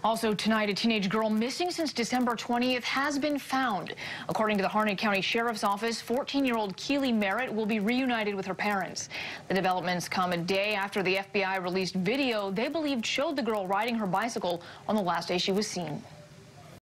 Also tonight, a teenage girl missing since December 20th has been found. According to the Harnett County Sheriff's Office, 14-year-old Keely Merritt will be reunited with her parents. The developments come a day after the FBI released video they believed showed the girl riding her bicycle on the last day she was seen.